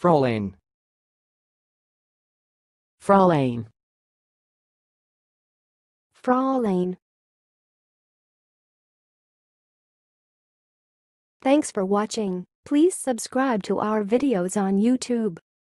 fräulein, fräulein, fräulein. Thanks for watching. Please subscribe to our videos on YouTube.